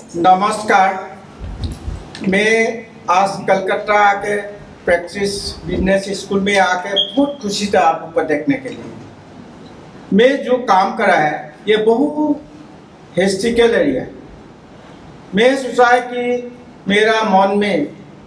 नमस्कार। मैं आज कलकत्ता आके प्रैक्टिस बिजनेस स्कूल में आके बहुत खुशी था आपको देखने के लिए। मैं जो काम कर रहा है ये बहुत हिस्ट्रिकल एरिया है। मैं सोचा है कि मेरा मन में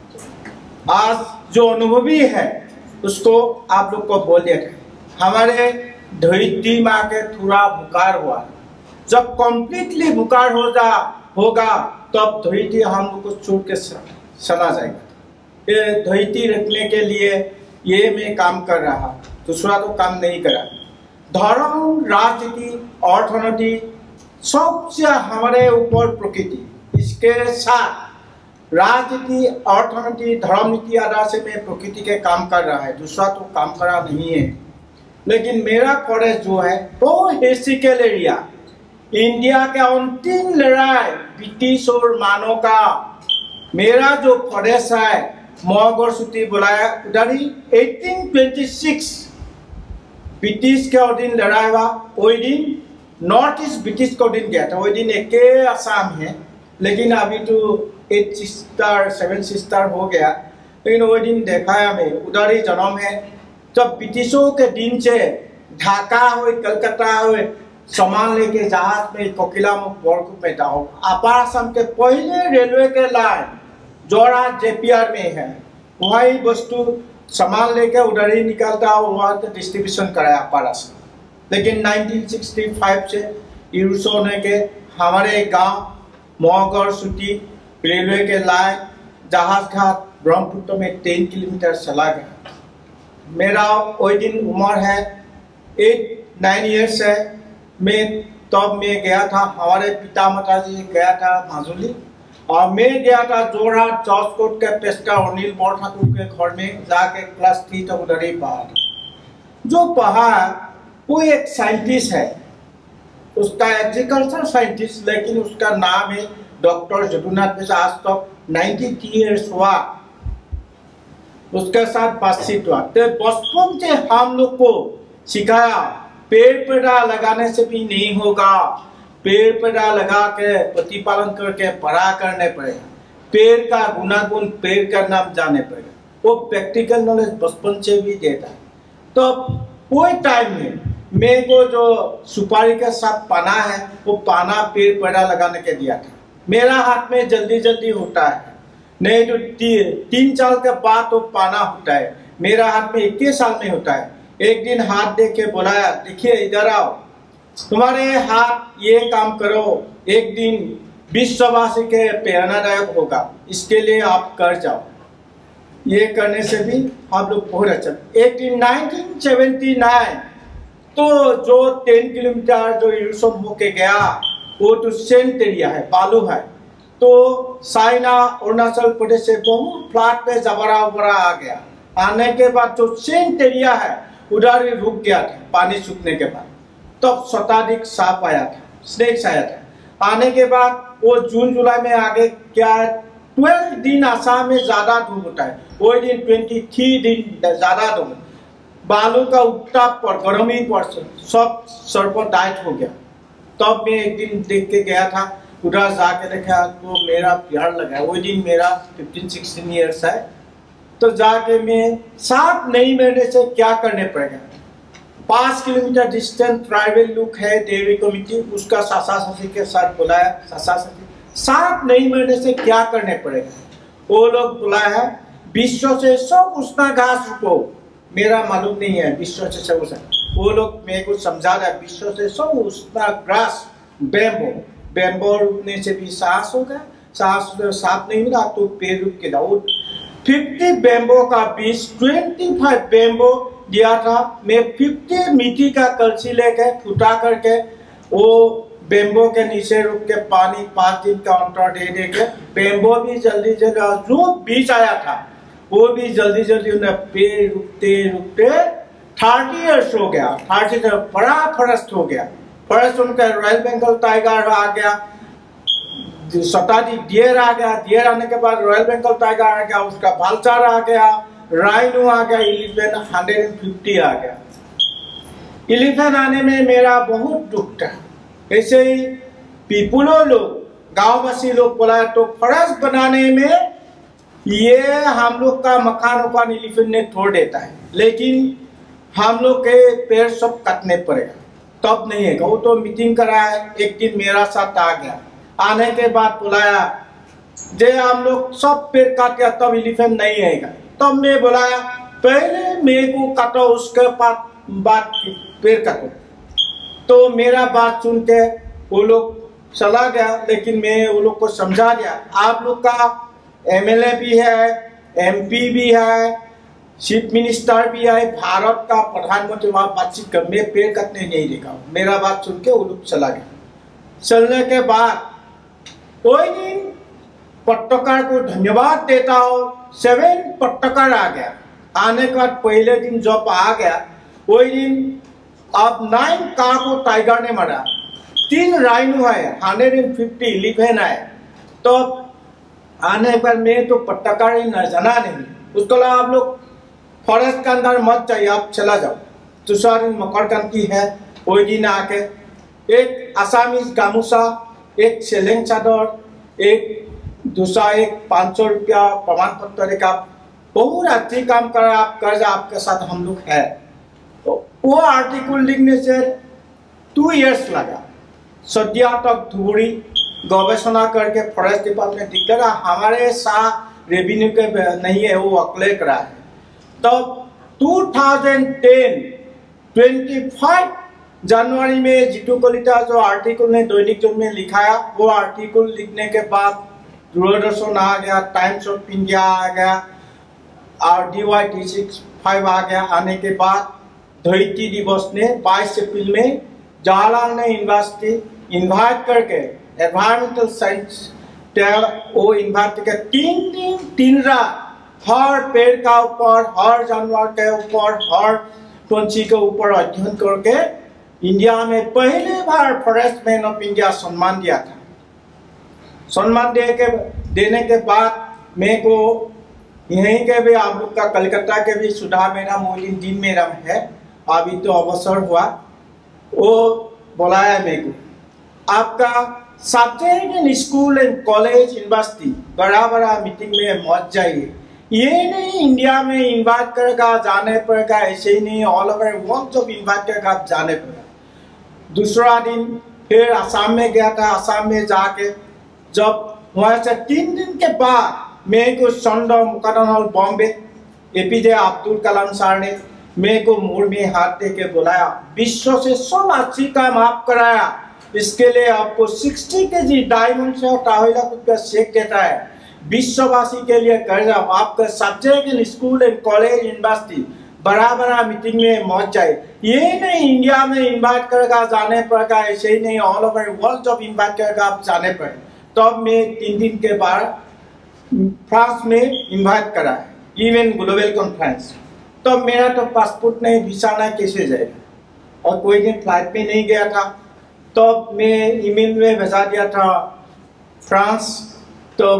आज जो अनुभवी है उसको आप लोग को बोल दिया था। हमारे धरित्री माँ के थोड़ा बुखार हुआ, जब कम्प्लीटली बुखार होगा तब धरित्री हम लोग को छोड़ के चला जाएगा। ये धरित्री रखने के लिए ये मैं काम कर रहा, दूसरा तो काम नहीं करा। धर्म, राजनीति, अर्थनीति सबसे हमारे ऊपर प्रकृति, इसके साथ राजनीति, अर्थनीति, धर्म नीति आधार से मैं प्रकृति के काम कर रहा है, दूसरा तो काम करा नहीं है। लेकिन मेरा फॉरेस्ट जो है वो हिस्ट्रिकल एरिया, इंडिया का अंतिम लड़ाई ब्रिटिश और मानव का। मेरा जो फॉरेस्ट है मोहगर सूती बुलाया उधर ही 1826 ब्रिटिश के दिन लड़ाई हुआ। वही दिन नॉर्थ ईस्ट ब्रिटिश को दिन गया था, वही दिन एक आसाम है, लेकिन अभी तो 8 सिस्टर 7 सिस्टर हो गया। लेकिन वही दिन देखा है हमें उधर ही जन्म है। जब ब्रिटिशों के दिन से ढाका हो, कलकत्ता हो, सामान लेके जहाज में कोकिलामुख बरकूप में जाओ। अपार असम के पहले रेलवे के लाइन जोड़ा जेपीआर में है, वही वस्तु सामान लेके उधर ही निकलता और वहाँ के डिस्ट्रीब्यूशन कराया अपार असम। लेकिन 1965 से यूज होने के हमारे गांव मोहगर सूती रेलवे के लाइन जहाज घाट ब्रह्मपुत्र में 10 किलोमीटर चला गया। मेरा वही दिन उम्र है 8-9 ईयर्स है। मैं मैं गया था, हमारे पिता माता जी गया था माजुली, और मैं गया था जोरहाट जॉर्जकोट के पेस्टर अनिल बोर ठाकुर के घर में जाके क्लास 3 तक उधर ही पढ़ा। जो पढ़ा वो एक साइंटिस्ट है, उसका एग्रीकल्चर साइंटिस्ट, लेकिन उसका नाम है डॉक्टर जदुनाथ मिश्र। आज तक 93 ईयर्स हुआ, उसके साथ बातचीत हुआ। तो बचपन से हम लोग को सिखाया पेड़ पौधा लगाने से भी नहीं होगा, पेड़ पौधा लगा के प्रतिपालन करके बड़ा करने पड़ेगा, पेड़ का गुणागुण, पेड़ का नाम जाने पड़ेगा। वो प्रैक्टिकल नॉलेज बचपन से भी देता है। तो वो टाइम में मेरे को जो सुपारी के साथ पाना है वो पाना पेड़ पौधा लगाने के दिया था। मेरा हाथ में जल्दी जल्दी होता है, नहीं तो 3 साल के बाद तो पाना होता है। मेरा हाथ में 21 साल में होता है। एक दिन हाथ देख के बुलाया, देखिए इधर आओ, तुम्हारे हाथ ये काम करो, एक दिन विश्ववासी के प्रेरणादायक होगा, इसके लिए आप कर जाओ। ये करने से भी आप लोग बहुत अच्छा। एक दिन 1979 तो जो 10 किलोमीटर जो यूरोप होके गया वो तो सेंट एरिया है, बालू है। तो चाइना अरुणाचल प्रदेश से बहुत फ्लैट पे जबरा उबरा आ गया। आने के बाद जो सेंट एरिया है उधर ही रुक गया था पानी सूखने के बाद। तब शताधिक सांप आया था, स्नेक्स आया था। आने के बाद वो जून जुलाई में आगे क्या 12 दिन आसाम में ज्यादा धूप होता है, वही दिन 23 दिन ज्यादा धूप। बालू का उत्ताप पर गर्मी पर सब सर्प डाइट हो गया। तब मैं एक दिन देख के गया था, उधर जाके देखा तो मेरा प्यार लगा। वही दिन मेरा 15-16 ईयर्स है। तो जाके मैं 7 नई महीने से क्या करने पड़ेगा। 5 किलोमीटर डिस्टेंस ट्राइबल लुक है देवी कमिटी, उसका सासा ससी के साथ बुलाया। सासा ससी 7 नई महीने से क्या करने पड़ेगा। वो लोग बुलाया है विश्व से सब उष्णा घास रुको, मेरा मालूम नहीं है विश्व से सब उष्णा। वो लोग मेरे को समझा रहा है विश्व से सब उष्णा घास बेम्बो रुकने से भी सांस होगा, सांस साफ नहीं मिला तो पेड़ रुक के जाओ। 50 बेम्बो का बीज 25 बेम्बो दिया था। मैं 50 मिट्टी का कलसी लेके फुटा करके वो बेम्बो के नीचे रुक के पानी 5 दिन का अंतर दे दे के बेम्बो भी जल्दी जल्दी जो बीज आया था वो भी जल्दी जल्दी उन्हें पेड़ रुकते रुकते 30 ईयर्स हो गया। 30 बड़ा फॉरेस्ट हो गया। फॉरेस्ट उनका रॉयल बंगाल टाइगर आ गया, शताधिक डियर आ गया, डियर आने के बाद रॉयल बंगाल टाइगर आ गया, उसका भालचार आ गया, राइनो आ गया, एलिफेंट 150 आ गया। एलिफेंट आने में मेरा बहुत दुख था। ऐसे ही पीपुलो लोग गांववासी लोग बोला तो फॉरेस्ट बनाने में ये हम लोग का मकान उकान एलिफेंट ने तोड़ देता है, लेकिन हम लोग के पेड़ सब काटने पड़ेगा, तब नहीं है। वो तो मीटिंग करा है, एक दिन मेरा साथ आ गया, आने के बाद बुलाया जे हम लोग सब पेड़ काट गया तब एलिफेंट नहीं आएगा। तब मैं बुलाया पहले मेरे को काटो, उसके बाद पेड़ काटो। तो मेरा बात सुन के वो लोग चला गया, लेकिन मैं वो लोग को समझा दिया आप लोग का एमएलए भी है, एमपी भी है, चीफ मिनिस्टर भी है, भारत का प्रधानमंत्री वहां बातचीत कर, मैं पेड़ काटने नहीं देगा। मेरा बात सुन के वो लोग चला गया। चलने के बाद कोई दिन पट्टकार को धन्यवाद देता हो, 7 पट्टकार आ गया। आने के बाद पहले दिन जब आ गया वही दिन अब 9 कार को टाइगर ने मारा, 3 राइनो है, 150 एलिफेंट है। तो आने पर मैं तो पट्टकार ही न जाना नहीं, उसको लगा आप लोग फॉरेस्ट के अंदर मत जाइए, आप चला जाओ। दूसरा दिन मकरक्रांति है, वही दिन आके एक आसामीज गामूसा, एक सेलेंग चादर, एक दूसरा एक 500 रुपया प्रमाण पत्र का बहुत अच्छी काम कर आप कर्ज आपके साथ हम लोग है। तो वो आर्टिकल लिखने से 2 इयर्स लगा। सदिया तक धुबड़ी गवेषणा करके फॉरेस्ट डिपार्टमेंट दिखा हमारे साथ रेवेन्यू के नहीं है, वो अकेले करा है। तब 2010 25 जनवरी में जीतू कलिता जो आर्टिकल ने दैनिक जन में लिखाया, वो आर्टिकल लिखने के बाद दूरदर्शन आ गया, टाइम्स ऑफ इंडिया आ गया, RDY T65 आ गया। आने के बाद धरती दिवस ने 22 अप्रैल में जवाहरलाल नेहरू यूनिवर्सिटी इन्वाइट करके एनवायरमेंटल साइंस वो इन्वाइट करके 3 दिन 3 रात हर पेड़ का ऊपर, हर जानवर के ऊपर, हर पंछी के ऊपर अध्ययन करके इंडिया में पहले बार फॉरेस्ट मैन ऑफ इंडिया सम्मान दिया था। सम्मान देने के बाद मेरे को यहीं के भी आप लोग का कलकत्ता के भी सुधा मेरा मोलिन दिन मेरा है, अभी तो अवसर हुआ, वो बुलाया मेरे को आपका subject school and college university बड़ा बड़ा मीटिंग में मत जाइए। ये नहीं इंडिया में इन्वाइट करेगा जाने पड़ेगा, ऐसे ही नहीं ऑल ओवर वर्ल्ड जब इन्वाइट करेगा जाने पड़ेगा। दूसरा दिन फिर आसाम में गया था, आसाम में जाके जब वहाँ से 3 दिन के बाद मेरे को संडो मुकादन Bombay APJ Abdul Kalam sir ने मेरे को मोड़ में हाथ दे के बुलाया, विश्व से सब अच्छी काम आप कराया, इसके लिए आपको 60 kg डायमंड से और 2.5 लाख रुपया चेक देता है। विश्ववासी के लिए कर जाओ, आपका subject school and college university बड़ा बड़ा मीटिंग में मत जाए। ये नहीं इंडिया में इन्वाइट करेगा जाने पड़ेगा, ऐसे ही नहीं ऑल ओवर वर्ल्ड जब इन्वाइट करेगा आप जाने पड़े। तब मैं 3 दिन के बाद फ्रांस में इन्वाइट करा है, इवन ग्लोबल कॉन्फ्रेंस। तब मेरा तो पासपोर्ट नहीं, वीसा नहीं, कैसे जाएगा, और कोई दिन फ्लाइट में नहीं गया था। तब मैं ईमेल में भेजा दिया था फ्रांस, तो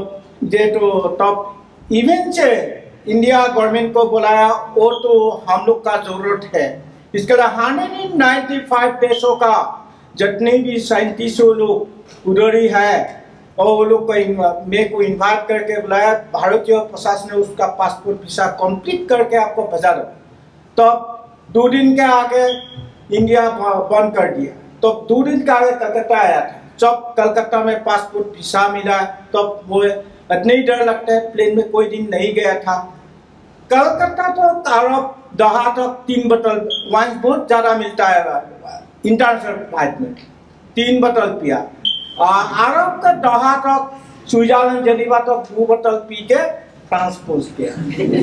तब इवेंट से इंडिया गवर्नमेंट को बुलाया, वो तो हम लोग का जरूरत है। इसके लिए 195 देशों का जितने भी साइंटिस्टों लोग उधर ही है, और वो लोग को मेरे को इन्वाइट करके बुलाया। भारतीय प्रशासन ने उसका पासपोर्ट वीसा कंप्लीट करके आपको भेजा दो। तब 2 दिन के आगे इंडिया बंद कर दिया। तो 2 दिन के आगे कलकत्ता आया था। जब कलकत्ता में पासपोर्ट वीसा मिला तब वो इतना ही डर लगता है, प्लेन में कोई दिन नहीं गया था। कलकत्ता तो अरब दहा तक 3 बोतल वाइन बहुत ज्यादा मिलता है इंटरनेशनल फ्लाइट में, 3 बोतल पिया। अरब का दहा तक स्विट्जरलैंड जेनेवा तक 2 बोतल पी के फ्रांस पहुंच गया।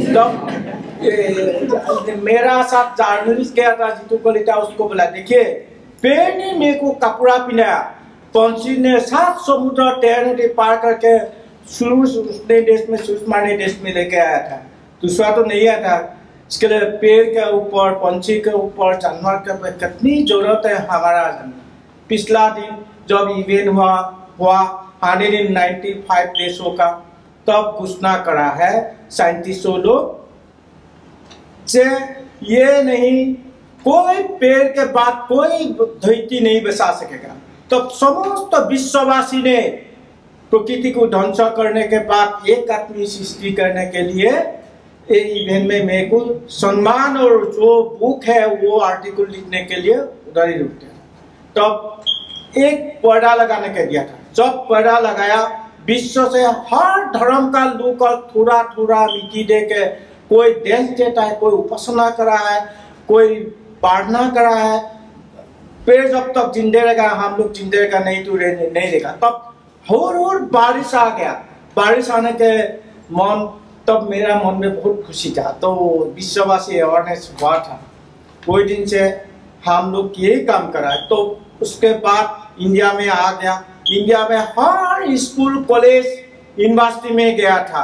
तब मेरा साथ जर्नलिस्ट गया था जीतू कलिता, उसको बोला देखिए पेड़ ने मेरे को कपड़ा पिलाया, पंछी ने 7 समुद्र तैरने पार करके उसने देश में सुषमाने देश में लेके आया था, दूसरा तो नहीं आया था। इसके लिए पेड़ के ऊपर, पंछी के ऊपर, जानवर के ऊपर कितनी जरूरत है हमारा। पिछला दिन जब इवेंट हुआ 195 देशों का, तब घोषणा करा है साइंटिस्टों लोग से ये नहीं कोई पेड़ के बाद कोई धरती नहीं बसा सकेगा। तब समस्त विश्ववासी ने प्रकृति को ध्वंस करने के बाद एक आदमी सृष्टि करने के लिए एक इवेंट में मेरे को सम्मान और जो बुक है वो आर्टिकल लिखने के लिए उधर ही रुकते हैं। तब एक पर्दा लगाने के दिया था। जब पर्दा लगाया, विश्व से हर धर्म का लोग थोड़ा थोड़ा मिट्टी दे के कोई देश देता है, कोई उपासना कर रहा है, कोई प्रार्थना कर रहा है। पेड़ जब तक जिंदे रहेगा हम लोग जिंदे रहेगा, नहीं तो नहीं रहेगा। तब और बारिश आ गया। बारिश आने के तब मेरा मन में बहुत खुशी था। तो विश्ववासी अवेयरनेस हुआ था। कोई दिन से हम लोग यही काम करा है। तो उसके बाद इंडिया में आ गया। इंडिया में हर स्कूल, कॉलेज, यूनिवर्सिटी में गया था।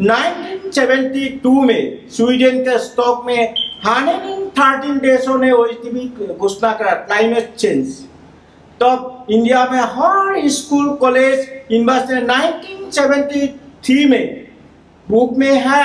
1972 में स्वीडन के स्टॉक में 113 देशों ने घोषणा करा क्लाइमेट चेंज। तब इंडिया में हर स्कूल, कॉलेज, यूनिवर्सिटी 1973 में बुक में है।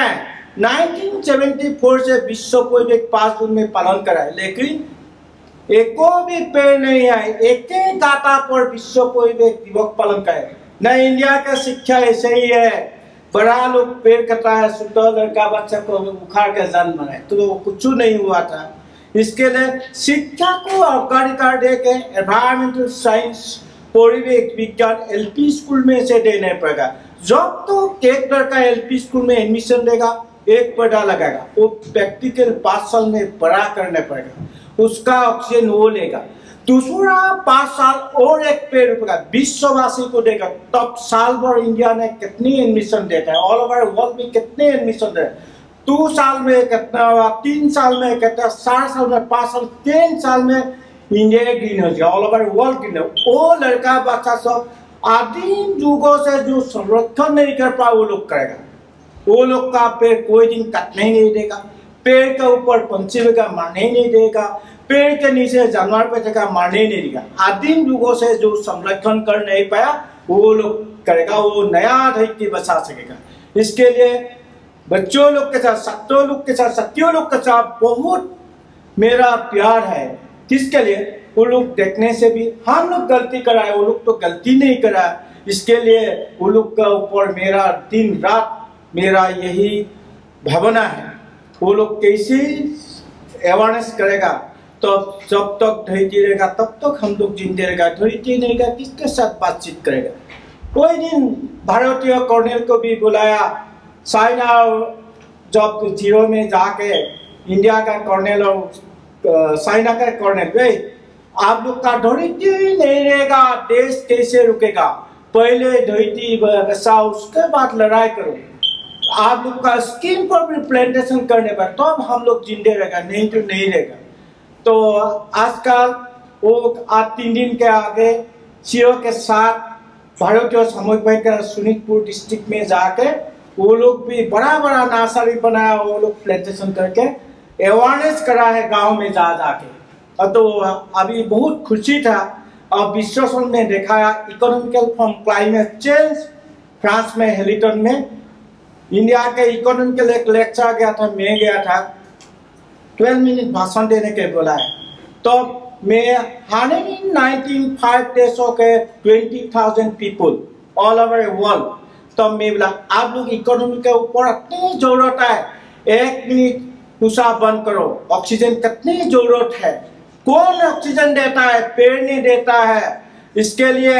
1974 से विश्व को 5 जून में पालन करा है, लेकिन एको भी पेड़ नहीं है। एक डाटा पर विश्व को दिवस पालन करे। न इंडिया का शिक्षा ऐसे ही है, बड़ा लोग पेड़ कटा है, सुतल लड़का बच्चा को उखाड़ के जन्म है, तो कुछ नहीं हुआ था। इसके लिए शिक्षा को अग्राधिकार दे के एनवायरमेंटल साइंस, परिवेश विज्ञान एलपी स्कूल में से देने पड़ेगा। जब तो एक लड़का एलपी स्कूल में एडमिशन लेगा, एक पर्दा लगाएगा, वो प्रैक्टिकल 5 साल में बड़ा करने पड़ेगा, उसका ऑक्सीजन वो लेगा। दूसरा 5 साल और एक पेड़ रुकेगा, विश्ववासी को देगा। तब साल भर इंडिया ने कितनी एडमिशन देता है, ऑल ओवर वर्ल्ड में कितने एडमिशन दे, 2 साल में कितना हुआ, 3 साल में कितना, 4 साल में, 5 साल, 3 साल में इंडिया ग्रीन हो जाए, ऑल ओवर वर्ल्ड ग्रीन हो। वो लड़का बच्चा सब आदिम युगों से जो संरक्षण नहीं कर पाए वो लोग करेगा। वो लोग का पेड़ कोई दिन काटने ही नहीं देगा, पेड़ के ऊपर पंछी का मारने ही नहीं देगा, पेड़ के नीचे जानवर बैठेगा मारने ही नहीं देगा। आदिम युगों से जो संरक्षण कर नहीं पाया वो लोग करेगा, वो नया धरती बचा सकेगा। इसके लिए बच्चों लोग के साथ, सत्यों लोग के साथ, सत्यों लोग के साथ बहुत मेरा प्यार है। किसके लिए? वो लोग देखने से भी हम लोग गलती कराए, वो लोग तो गलती नहीं करा। इसके लिए वो लोग का ऊपर मेरा दिन रात मेरा यही भावना है। वो लोग कैसे अवेयरनेस करेगा, तो जब तक धरती रहेगा तब तक हम लोग जिंदे रहेगा। धरती नहीं रहेगा किसके साथ बातचीत करेगा? कोई दिन भारतीय कर्नल को भी बुलाया, चाइना जब 0 में जाके इंडिया का कर्नल और चाइना का कर्नल, भाई आप लोग का धरती नहीं रहेगा, देश कैसे रुकेगा? पहले धरती बचाओ, उसके बाद लड़ाई करो। आप लोग का स्किन पर भी प्लांटेशन करने पर तो अब हम लोग जिंदे रहेगा, नहीं तो नहीं रहेगा। तो आजकल वो आज 3 दिन के आगे सीओ के साथ भारतीय सामूहिक बैंक का सोनितपुर डिस्ट्रिक्ट में जाके वो लोग भी बड़ा बड़ा नर्सरी बनाया, वो लोग प्लांटेशन करके अवेयरनेस करा है गांव में जा जाके। तो अभी बहुत खुशी था। और विश्व में देखा economical from climate change, France में हेलिटन में इंडिया के इकोनॉमिकल एक लेक्चर गया था, मैं गया था, 12 मिनट भाषण देने के बोला है। तो मैं 195 देशों के 20,000 पीपल ऑल ओवर वर्ल्ड, तो मैं बोला आप लोग इकोनॉमी के ऊपर इतनी जरूरत है, 1 मिनट उषा बंद करो, ऑक्सीजन कितनी जरूरत है, कौन ऑक्सीजन देता है? पेड़ नहीं देता है। इसके लिए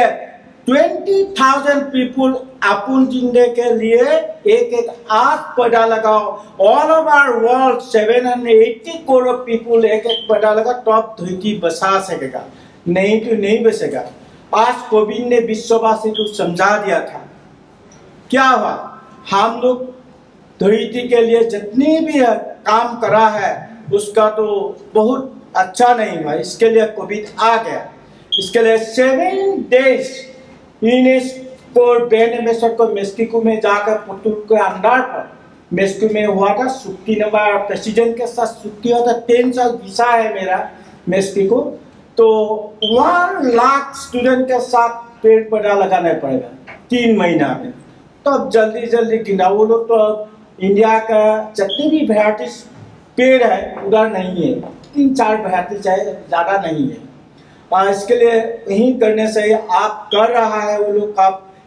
20,000 पीपल अपन जिंदे के लिए एक आध पौधा लगाओ। All over world 780 crore people एक पौधा लगा, तो आप धरती बचा सकेगा, नहीं तो नहीं बचेगा। आज कोविड ने विश्ववासी को समझा दिया था। क्या हुआ? हम लोग धरती के लिए जितनी भी काम करा है उसका तो बहुत अच्छा नहीं हुआ। इसके लिए कोविड आ गया। इसके लिए 7 days यूनेस्को बैन एम्बेसडर को मेक्सिको में जाकर पुतुल के अंदर पर मेक्सिको में हुआ था। छुट्टी नंबर प्रेसिडेंट के साथ छुट्टी हुआ था। 3 साल वीसा है मेरा मेक्सिको। तो 1 लाख स्टूडेंट के साथ पेड़ पौधा लगाना पड़ेगा 3 महीना में। तो अब जल्दी जल्दी गिना। वो लोग तो इंडिया का जितनी भी वैरायटी पेड़ है उधर नहीं है, 3-4 वैरायटी चाहे, ज़्यादा नहीं है। और इसके लिए यही करने से आप कर रहा है वो लोग, आप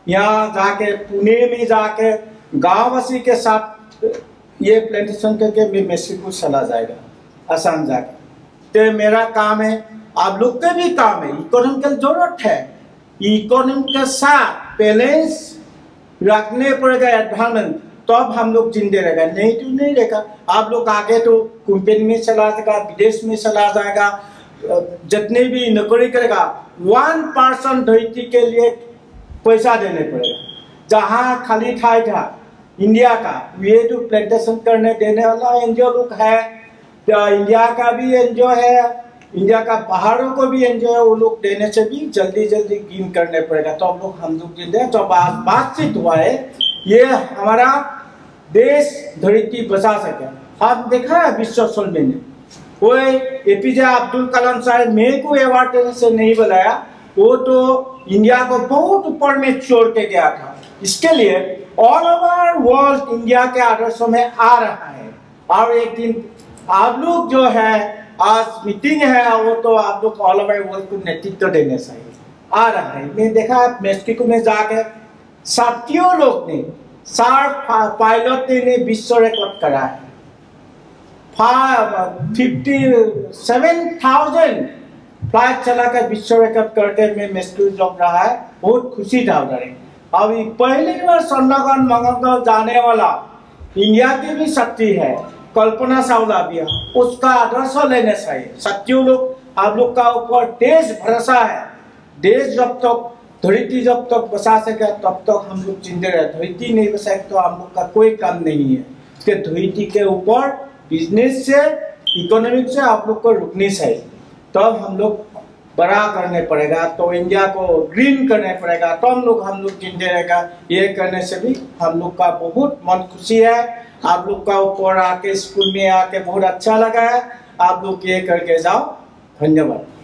यहाँ जाके पुणे में जाके गांववासी के साथ ये प्लांटेशन करके मैं मेक्सिको चला जाएगा, आसाम जाके। तो मेरा काम है, आप लोग का भी काम है, इकोनॉमिकल जरूरत है, इकोनॉमी के साथ बैलेंस रखने पड़ेगा एनवायरमेंट, तो अब हम लोग जिंदे रहेगा, नहीं तो नहीं रहेगा। आप लोग आगे तो कंपनी में चला जाएगा, विदेश में चला जाएगा, जितने भी नौकरी करेगा 1% धरती के लिए पैसा देने पड़ेगा। जहाँ खाली था इंडिया का, ये जो प्लांटेशन करने देने वाला एनजीओ लोग है, तो इंडिया का भी एनजीओ है, इंडिया का पहाड़ों को भी एनजीओ है, वो लोग देने से भी जल्दी जल्दी गिन करने पड़ेगा, तो हम लोग जिंदे। तो बातचीत हुआ है, ये हमारा देश धरती बचा सके। आप देखा है विश्व सम्मेलन में वो एपीजे अब्दुल कलाम साहब मेरे को अवार्ड से नहीं बुलाया, वो तो इंडिया को बहुत ऊपर में छोड़ के गया था। इसके लिए ऑल ओवर वर्ल्ड इंडिया के आदर्शों में आ रहा है, और एक दिन आप लोग जो है आज मीटिंग है, वो तो आप लोग ऑल ओवर वर्ल्ड को नेतृत्व देने चाहिए, आ रहा है। मैं देखा मेक्सिको में जाके साथियों लोग ने 60 पायलट ने विश्व रिकॉर्ड करा है, 57,000 फ्लाइट चलाकर विश्व रिकॉर्ड करके मैं मेक्सिको जॉब रहा है, बहुत खुशी था उधर। अभी पहली बार स्वर्णगन मंगल जाने वाला इंडिया की भी शक्ति है, कल्पना चावला भी है, उसका आदर्श लेने चाहिए। साथियों लोग, आप लोग का ऊपर देश भरोसा है, देश जब तक धरती जब तक बचा सके तब तक हम लोग जिंदे रहे, धरती नहीं बचाए तो हम लोग का कोई काम नहीं है। इसके धरती के ऊपर बिजनेस से, इकोनॉमिक से आप लोग को रुकनी चाहिए, तब हम लोग बड़ा करने पड़ेगा, तो इंडिया को ग्रीन करने पड़ेगा, तो हम लोग जिंदे रहेगा। ये करने से भी हम लोग का बहुत मन खुशी है। आप लोग का ऊपर आके स्कूल में आके बहुत अच्छा लगा है, आप लोग ये करके जाओ। धन्यवाद।